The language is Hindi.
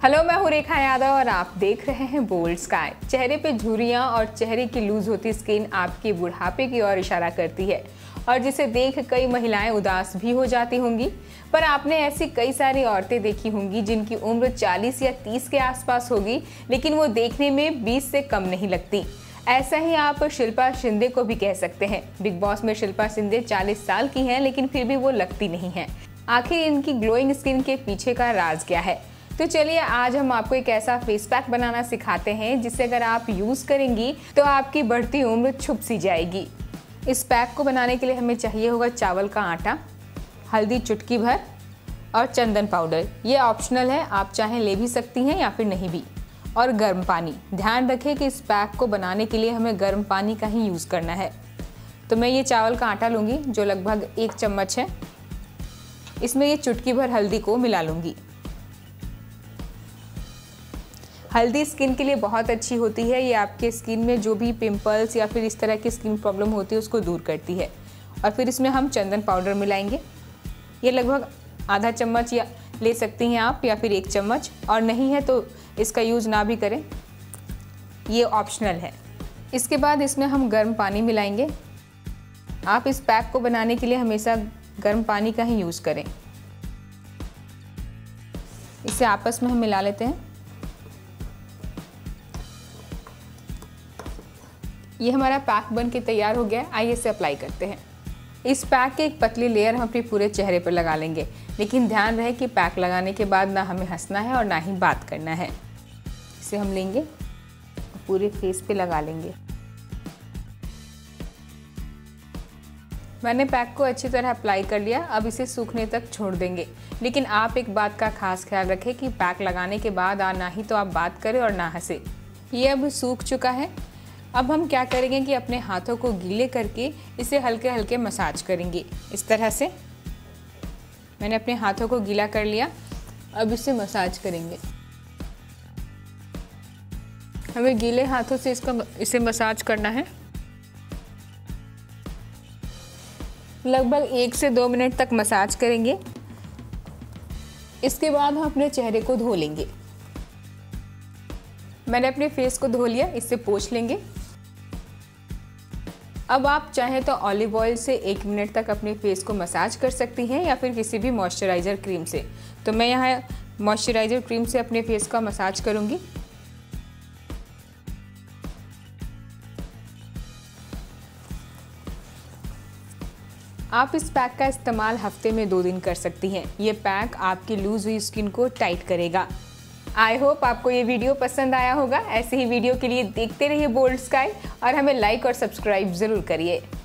हेलो, मैं हूँ रेखा यादव और आप देख रहे हैं बोल्ड स्काई। चेहरे पे झुर्रियाँ और चेहरे की लूज होती स्किन आपके बुढ़ापे की ओर इशारा करती है और जिसे देख कई महिलाएं उदास भी हो जाती होंगी। पर आपने ऐसी कई सारी औरतें देखी होंगी जिनकी उम्र 40 या 30 के आसपास होगी, लेकिन वो देखने में 20 से कम नहीं लगती। ऐसा ही आप शिल्पा शिंदे को भी कह सकते हैं। बिग बॉस में शिल्पा शिंदे 40 साल की हैं, लेकिन फिर भी वो लगती नहीं हैं। आखिर इनकी ग्लोइंग स्किन के पीछे का राज क्या है? तो चलिए आज हम आपको एक ऐसा फेस पैक बनाना सिखाते हैं जिसे अगर आप यूज़ करेंगी तो आपकी बढ़ती उम्र छुप सी जाएगी। इस पैक को बनाने के लिए हमें चाहिए होगा चावल का आटा, हल्दी चुटकी भर और चंदन पाउडर। ये ऑप्शनल है, आप चाहें ले भी सकती हैं या फिर नहीं भी। और गर्म पानी। ध्यान रखें कि इस पैक को बनाने के लिए हमें गर्म पानी का ही यूज़ करना है। तो मैं ये चावल का आटा लूँगी जो लगभग 1 चम्मच है। इसमें ये चुटकी भर हल्दी को मिला लूँगी। हल्दी स्किन के लिए बहुत अच्छी होती है। ये आपके स्किन में जो भी पिंपल्स या फिर इस तरह की स्किन प्रॉब्लम होती है उसको दूर करती है। और फिर इसमें हम चंदन पाउडर मिलाएंगे। ये लगभग आधा चम्मच या ले सकती हैं आप, या फिर 1 चम्मच, और नहीं है तो इसका यूज़ ना भी करें, ये ऑप्शनल है। इसके बाद इसमें हम गर्म पानी मिलाएंगे। आप इस पैक को बनाने के लिए हमेशा गर्म पानी का ही यूज़ करें। इसे आपस में हम मिला लेते हैं। ये हमारा पैक बन के तैयार हो गया है। आइए इसे अप्लाई करते हैं। इस पैक की एक पतली लेयर हम अपने पूरे चेहरे पर लगा लेंगे, लेकिन ध्यान रहे कि पैक लगाने के बाद ना हमें हंसना है और ना ही बात करना है। इसे हम लेंगे पूरे फेस पे लगा लेंगे। मैंने पैक को अच्छी तरह अप्लाई कर लिया। अब इसे सूखने तक छोड़ देंगे, लेकिन आप एक बात का खास ख्याल रखें कि पैक लगाने के बाद ना ही तो आप बात करें और ना हंसे। ये अब सूख चुका है। अब हम क्या करेंगे कि अपने हाथों को गीले करके इसे हल्के हल्के मसाज करेंगे। इस तरह से मैंने अपने हाथों को गीला कर लिया। अब इसे मसाज करेंगे। हमें गीले हाथों से इसे मसाज करना है। लगभग 1 से 2 मिनट तक मसाज करेंगे। इसके बाद हम अपने चेहरे को धो लेंगे। मैंने अपने फेस को धो लिया, इससे पोंछ लेंगे। अब आप चाहें तो ऑलिव ऑयल से 1 मिनट तक अपने फेस को मसाज कर सकती हैं या फिर किसी भी मॉइस्चराइज़र क्रीम से। तो मैं यहाँ मॉइस्चराइज़र क्रीम से अपने फेस का मसाज करूँगी। आप इस पैक का इस्तेमाल हफ्ते में 2 दिन कर सकती हैं। ये पैक आपकी लूज हुई स्किन को टाइट करेगा। आई होप आपको ये वीडियो पसंद आया होगा। ऐसे ही वीडियो के लिए देखते रहिए बोल्ड स्काई और हमें लाइक और सब्सक्राइब ज़रूर करिए।